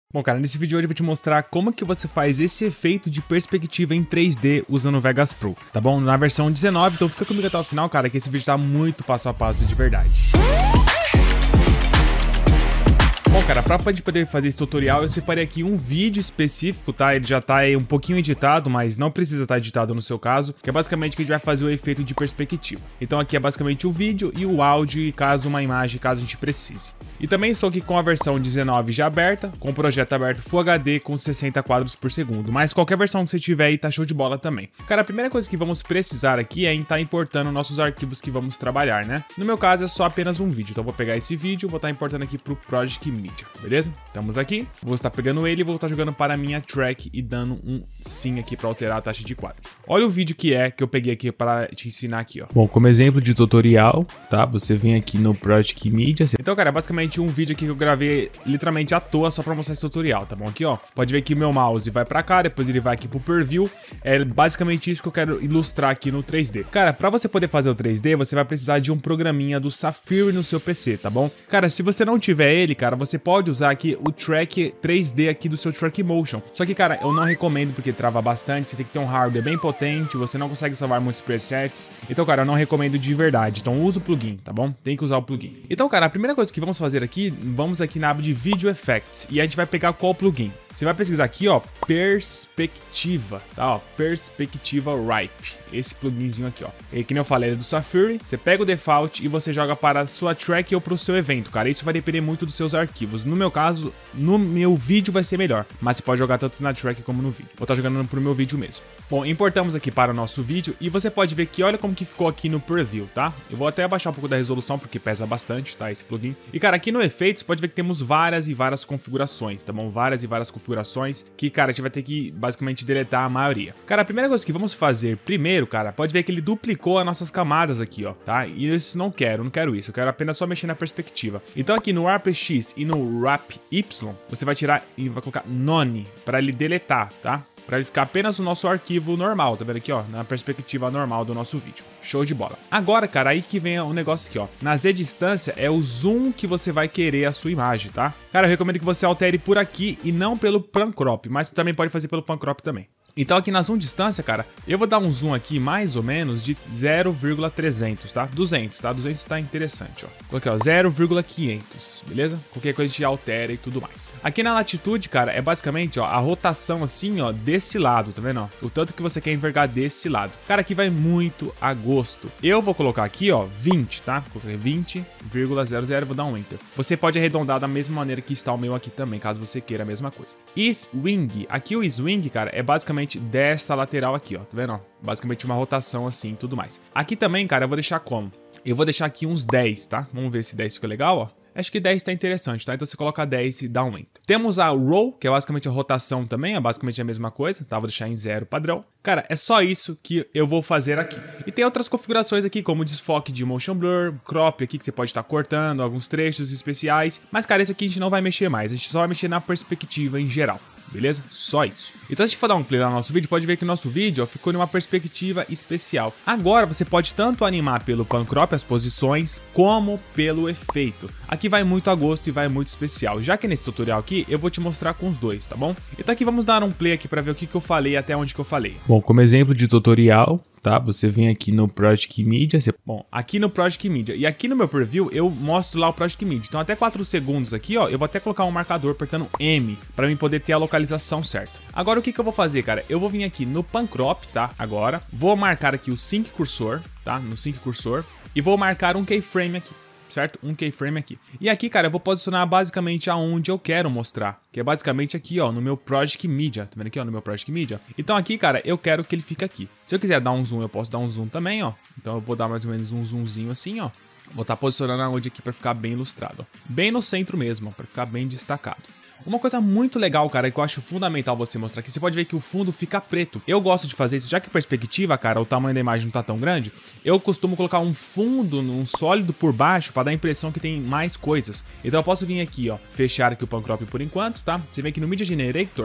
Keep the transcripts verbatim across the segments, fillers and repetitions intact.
Bom, cara, nesse vídeo hoje eu vou te mostrar como que você faz esse efeito de perspectiva em três D usando o Vegas Pro, tá bom? Na versão dezenove, então fica comigo até o final, cara, que esse vídeo tá muito passo a passo de verdade. Bom, cara, pra poder fazer esse tutorial, eu separei aqui um vídeo específico, tá? Ele já tá aí um pouquinho editado, mas não precisa estar editado no seu caso, que é basicamente que a gente vai fazer o efeito de perspectiva. Então aqui é basicamente o vídeo e o áudio, e caso uma imagem, caso a gente precise. E também estou aqui com a versão dezenove já aberta, com o projeto aberto Full H D com sessenta quadros por segundo, mas qualquer versão que você tiver aí tá show de bola também. Cara, a primeira coisa que vamos precisar aqui é estar importando nossos arquivos que vamos trabalhar, né? No meu caso é só apenas um vídeo, então eu vou pegar esse vídeo e vou estar importando aqui pro Project Media, beleza? Estamos aqui, vou estar pegando ele e vou estar jogando para a minha track e dando um sim aqui para alterar a taxa de quadro. Olha o vídeo que é, que eu peguei aqui para te ensinar aqui, ó. Bom, como exemplo de tutorial, tá? Você vem aqui no Project Media. Então, cara, é basicamente um vídeo aqui que eu gravei literalmente à toa só para mostrar esse tutorial, tá bom? Aqui, ó, pode ver que o meu mouse vai para cá, depois ele vai aqui pro Preview. É basicamente isso que eu quero ilustrar aqui no três D. Cara, para você poder fazer o três D, você vai precisar de um programinha do Safari no seu P C, tá bom? Cara, se você não tiver ele, cara, você pode usar aqui o track três D aqui do seu Track Motion. Só que, cara, eu não recomendo porque trava bastante, você tem que ter um hardware bem potente, você não consegue salvar muitos presets. Então, cara, eu não recomendo de verdade. Então, usa o plugin, tá bom? Tem que usar o plugin. Então, cara, a primeira coisa que vamos fazer aqui, vamos aqui na aba de Video Effects e a gente vai pegar qual plugin. Você vai pesquisar aqui, ó, Perspectiva, tá, ó, Perspectiva Ripe, esse pluginzinho aqui, ó. E que nem eu falei, é do Safari, você pega o default e você joga para a sua track ou para o seu evento, cara. Isso vai depender muito dos seus arquivos. No meu caso, no meu vídeo vai ser melhor, mas você pode jogar tanto na track como no vídeo. Vou estar jogando pro meu vídeo mesmo. Bom, importamos aqui para o nosso vídeo e você pode ver que olha como que ficou aqui no Preview, tá? Eu vou até abaixar um pouco da resolução porque pesa bastante, tá, esse plugin. E, cara, aqui no efeito, você pode ver que temos várias e várias configurações, tá bom? Várias e várias configurações que, cara, a gente vai ter que basicamente deletar a maioria. Cara, a primeira coisa que vamos fazer primeiro, cara, pode ver que ele duplicou as nossas camadas aqui, ó, tá? E isso não quero, não quero isso, eu quero apenas só mexer na perspectiva. Então aqui no Warp X e no Warp Y, você vai tirar e vai colocar None para ele deletar, tá? Para ele ficar apenas o nosso arquivo normal, tá vendo aqui, ó, na perspectiva normal do nosso vídeo. Show de bola. Agora, cara, aí que vem o negócio aqui, ó. Na Z distância é o zoom que você vai querer a sua imagem, tá? Cara, eu recomendo que você altere por aqui e não pelo pan crop, mas você também pode fazer pelo pan crop também. Então aqui na zoom distância, cara, eu vou dar um zoom aqui mais ou menos de zero vírgula trezentos, tá? duzentos, tá? duzentos tá interessante, ó. Coloquei, ó, zero vírgula quinhentos, beleza? Qualquer coisa a gente altera e tudo mais. Aqui na latitude, cara, é basicamente, ó, a rotação assim, ó, desse lado, tá vendo, ó? O tanto que você quer envergar desse lado. Cara, aqui vai muito a gosto. Eu vou colocar aqui, ó, vinte, tá? Coloquei vinte vírgula zero zero, vou dar um Enter. Você pode arredondar da mesma maneira que está o meu aqui também, caso você queira a mesma coisa. E swing, aqui o swing, cara, é basicamente dessa lateral aqui, ó, tá vendo, ó? Basicamente uma rotação assim e tudo mais. Aqui também, cara, eu vou deixar como? Eu vou deixar aqui uns dez, tá? Vamos ver se dez fica legal, ó. Acho que dez tá interessante, tá? Então você coloca dez e dá um Enter. Temos a Roll, que é basicamente a rotação também, é basicamente a mesma coisa, tá? Vou deixar em zero padrão. Cara, é só isso que eu vou fazer aqui. E tem outras configurações aqui, como desfoque de Motion Blur, Crop aqui, que você pode estar cortando, alguns trechos especiais. Mas, cara, esse aqui a gente não vai mexer mais, a gente só vai mexer na perspectiva em geral. Beleza? Só isso. Então, se a gente for dar um play lá no nosso vídeo, pode ver que o nosso vídeo ó, ficou numa perspectiva especial. Agora, você pode tanto animar pelo pan crop as posições, como pelo efeito. Aqui vai muito a gosto e vai muito especial. Já que nesse tutorial aqui, eu vou te mostrar com os dois, tá bom? Então aqui vamos dar um play aqui para ver o que, que eu falei até onde que eu falei. Bom, como exemplo de tutorial, tá? Você vem aqui no Project Media. Você... Bom, aqui no Project Media e aqui no meu preview eu mostro lá o Project Media. Então até quatro segundos aqui, ó, eu vou até colocar um marcador apertando M para mim poder ter a localização certa. Agora o que que eu vou fazer, cara? Eu vou vir aqui no Pan Crop, tá? Agora vou marcar aqui o Sync Cursor, tá? No Sync Cursor e vou marcar um keyframe aqui. Certo? Um keyframe aqui. E aqui, cara, eu vou posicionar basicamente aonde eu quero mostrar. Que é basicamente aqui, ó, no meu Project Media. Tá vendo aqui, ó, no meu Project Media? Então aqui, cara, eu quero que ele fique aqui. Se eu quiser dar um zoom, eu posso dar um zoom também, ó. Então eu vou dar mais ou menos um zoomzinho assim, ó. Vou estar posicionando aonde aqui pra ficar bem ilustrado, ó. Bem no centro mesmo, ó, pra ficar bem destacado. Uma coisa muito legal, cara, que eu acho fundamental você mostrar aqui, você pode ver que o fundo fica preto. Eu gosto de fazer isso, já que a perspectiva, cara, o tamanho da imagem não tá tão grande, eu costumo colocar um fundo, um sólido por baixo, pra dar a impressão que tem mais coisas. Então eu posso vir aqui, ó, fechar aqui o pan crop por enquanto, tá? Você vem aqui no Media Generator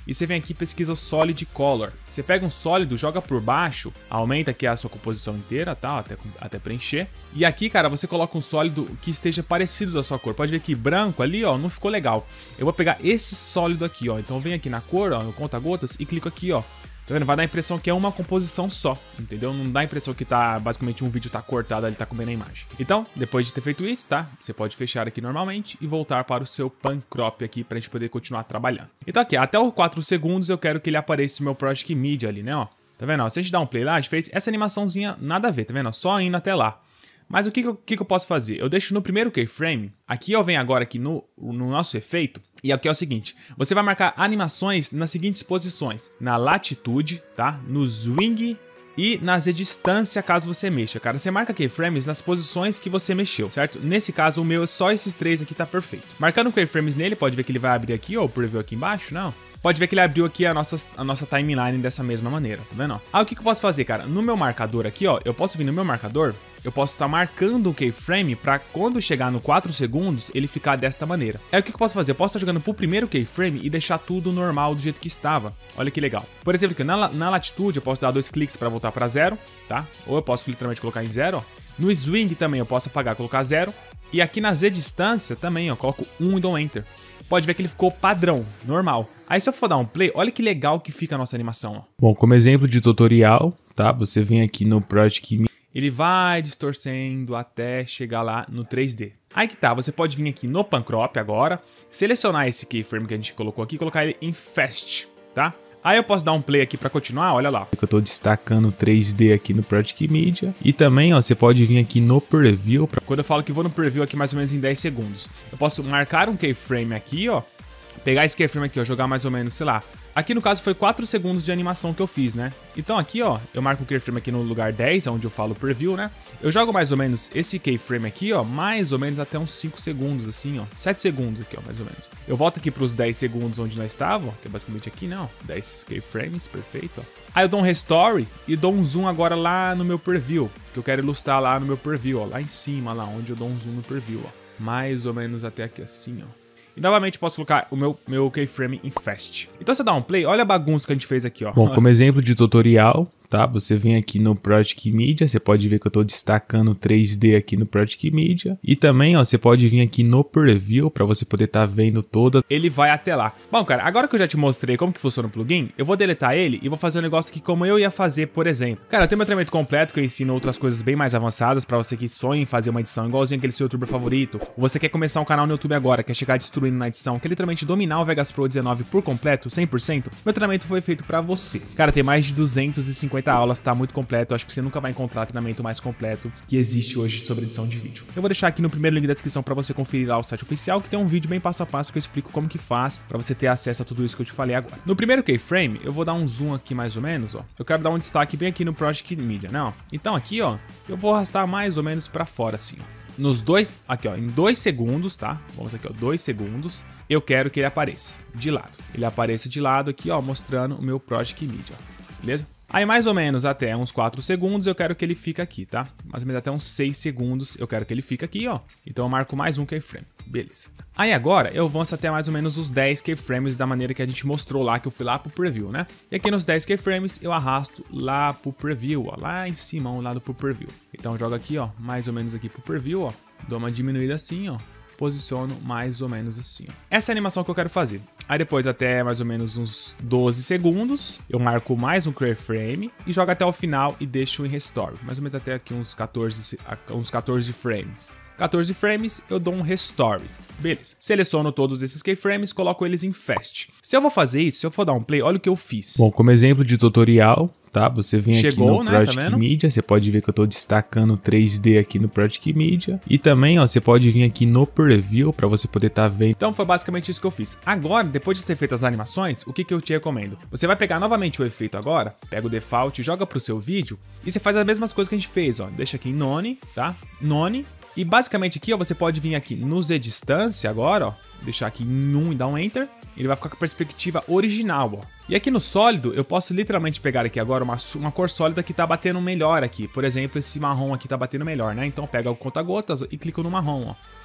e você vem aqui e pesquisa Solid Color. Você pega um sólido, joga por baixo, aumenta aqui a sua composição inteira, tá? Até, até preencher. E aqui, cara, você coloca um sólido que esteja parecido da sua cor. Pode ver que branco ali, ó, não ficou legal. Eu vou pegar esse sólido aqui, ó. Então vem aqui na cor, ó, no conta-gotas e clico aqui, ó. Tá vendo? Vai dar a impressão que é uma composição só, entendeu? Não dá a impressão que tá, basicamente, um vídeo tá cortado, ele tá comendo a imagem. Então, depois de ter feito isso, tá? Você pode fechar aqui normalmente e voltar para o seu pan crop aqui pra gente poder continuar trabalhando. Então aqui, até os quatro segundos eu quero que ele apareça no meu Project Media ali, né, ó. Tá vendo? Ó, se a gente dá um play lá, a gente fez essa animaçãozinha nada a ver, tá vendo? Só indo até lá. Mas o que que eu, que que eu posso fazer? Eu deixo no primeiro keyframe, aqui eu venho agora aqui no, no nosso efeito, e aqui é o seguinte, você vai marcar animações nas seguintes posições, na latitude, tá? No swing e na Z-distância, caso você mexa, cara. Você marca keyframes nas posições que você mexeu, certo? Nesse caso, o meu, só esses três aqui tá perfeito. Marcando keyframes nele, pode ver que ele vai abrir aqui, ó, o preview aqui embaixo, não? Pode ver que ele abriu aqui a nossa, a nossa timeline dessa mesma maneira, tá vendo? Ah, o que que eu posso fazer, cara? No meu marcador aqui, ó, eu posso vir no meu marcador, eu posso estar marcando o keyframe para quando chegar no quatro segundos, ele ficar desta maneira. Aí o que que eu posso fazer? Eu posso estar jogando pro primeiro keyframe e deixar tudo normal do jeito que estava. Olha que legal. Por exemplo, aqui na, na latitude eu posso dar dois cliques para voltar para zero, tá? Ou eu posso literalmente colocar em zero, ó. No swing também eu posso apagar, colocar zero. E aqui na Z-distância também, ó, coloco um e dou enter. Pode ver que ele ficou padrão, normal. Aí se eu for dar um play, olha que legal que fica a nossa animação, ó. Bom, como exemplo de tutorial, tá? Você vem aqui no Project Media, ele vai distorcendo até chegar lá no três D. Aí que tá, você pode vir aqui no Pan Crop agora, selecionar esse keyframe que a gente colocou aqui e colocar ele em Fast, tá? Aí eu posso dar um play aqui para continuar, olha lá. Eu tô destacando três D aqui no Project Media. E também, ó, você pode vir aqui no Preview. Pra... Quando eu falo que vou no Preview aqui mais ou menos em dez segundos. Eu posso marcar um keyframe aqui, ó. Pegar esse keyframe aqui, ó, jogar mais ou menos, sei lá. Aqui no caso foi quatro segundos de animação que eu fiz, né? Então aqui, ó, eu marco o keyframe aqui no lugar dez, onde eu falo Preview, né? Eu jogo mais ou menos esse keyframe aqui, ó, mais ou menos até uns cinco segundos, assim, ó. sete segundos aqui, ó, mais ou menos. Eu volto aqui pros dez segundos onde nós estávamos, que é basicamente aqui, não, dez keyframes, perfeito, ó. Aí eu dou um Restore e dou um zoom agora lá no meu Preview, que eu quero ilustrar lá no meu Preview, ó, lá em cima, lá onde eu dou um zoom no Preview, ó. Mais ou menos até aqui assim, ó. E novamente posso colocar o meu, meu keyframe em Fast. Então você dá um play, olha a bagunça que a gente fez aqui, ó. Bom, como exemplo de tutorial, tá? Você vem aqui no Project Media, você pode ver que eu tô destacando três D aqui no Project Media. E também, ó, você pode vir aqui no Preview para você poder estar tá vendo toda. Ele vai até lá. Bom, cara, agora que eu já te mostrei como que funciona o plugin, eu vou deletar ele e vou fazer um negócio aqui como eu ia fazer, por exemplo. Cara, eu tenho meu treinamento completo que eu ensino outras coisas bem mais avançadas para você que sonha em fazer uma edição igualzinho aquele seu youtuber favorito. Ou você quer começar um canal no YouTube agora, quer chegar destruindo na edição, quer literalmente dominar o Vegas Pro dezenove por completo, cem por cento, meu treinamento foi feito para você. Cara, tem mais de duzentas e cinquenta aulas, tá muito completo, acho que você nunca vai encontrar treinamento mais completo que existe hoje sobre edição de vídeo. Eu vou deixar aqui no primeiro link da descrição para você conferir lá o site oficial, que tem um vídeo bem passo a passo que eu explico como que faz para você ter acesso a tudo isso que eu te falei agora. No primeiro keyframe, eu vou dar um zoom aqui mais ou menos, ó. Eu quero dar um destaque bem aqui no Project Media, né, ó. Então aqui, ó, eu vou arrastar mais ou menos para fora assim, ó. Nos dois, aqui ó, em dois segundos, tá? Vamos aqui, ó, dois segundos, eu quero que ele apareça de lado. Ele apareça de lado aqui, ó, mostrando o meu Project Media, ó, beleza? Aí mais ou menos até uns quatro segundos eu quero que ele fique aqui, tá? Mais ou menos até uns seis segundos eu quero que ele fique aqui, ó. Então eu marco mais um keyframe, beleza. Aí agora eu avanço até mais ou menos os dez keyframes da maneira que a gente mostrou lá, que eu fui lá pro Preview, né? E aqui nos dez keyframes eu arrasto lá pro Preview, ó, lá em cima, um lado pro Preview. Então eu jogo aqui, ó, mais ou menos aqui pro Preview, ó. Dou uma diminuída assim, ó. Posiciono mais ou menos assim, ó. Essa é a animação que eu quero fazer. Aí depois até mais ou menos uns doze segundos, eu marco mais um keyframe e jogo até o final e deixo em Restore. Mais ou menos até aqui uns quatorze, uns quatorze frames. quatorze frames, eu dou um Restore. Beleza. Seleciono todos esses keyframes, coloco eles em Fast. Se eu vou fazer isso, se eu for dar um play, olha o que eu fiz. Bom, como exemplo de tutorial, tá? Você vem Chegou, aqui no né? Project tá Media, você pode ver que eu tô destacando três D aqui no Project Media. E também, ó, você pode vir aqui no Preview para você poder estar tá vendo. Então foi basicamente isso que eu fiz. Agora, depois de ter feito as animações, o que que eu te recomendo? Você vai pegar novamente o efeito agora, pega o default, joga pro seu vídeo e você faz as mesmas coisas que a gente fez, ó. Deixa aqui em None, tá? None. E basicamente aqui, ó, você pode vir aqui no Z-distância agora, ó, deixar aqui em um e dar um Enter, ele vai ficar com a perspectiva original, ó. E aqui no sólido, eu posso literalmente pegar aqui agora uma, uma cor sólida que tá batendo melhor aqui. Por exemplo, esse marrom aqui tá batendo melhor, né? Então pega o conta-gotas e clico no marrom, ó.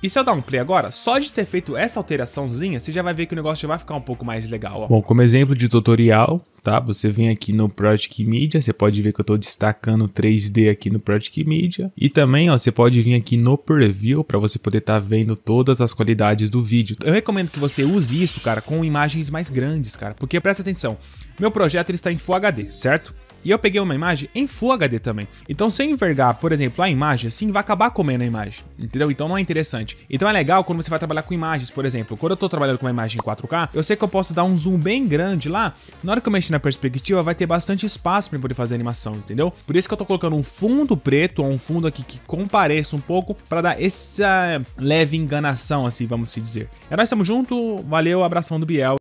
E se eu dar um play agora, só de ter feito essa alteraçãozinha, você já vai ver que o negócio já vai ficar um pouco mais legal, ó. Bom, como exemplo de tutorial, tá? Você vem aqui no Project Media, você pode ver que eu tô destacando três D aqui no Project Media. E também, ó, você pode vir aqui no Preview para você poder estar tá vendo todas as qualidades do vídeo. Eu recomendo que você use isso, cara, com imagens mais grandes, cara, porque presta atenção, meu projeto ele está em Full H D, certo? E eu peguei uma imagem em Full H D também. Então se eu envergar, por exemplo, a imagem assim, vai acabar comendo a imagem, entendeu? Então não é interessante. Então é legal quando você vai trabalhar com imagens, por exemplo. Quando eu tô trabalhando com uma imagem em quatro K, eu sei que eu posso dar um zoom bem grande lá. Na hora que eu mexer na perspectiva, vai ter bastante espaço para poder fazer a animação, entendeu? Por isso que eu tô colocando um fundo preto, ou um fundo aqui que compareça um pouco, para dar essa leve enganação, assim, vamos se dizer. É, nós estamos juntos, valeu, abração do Biel.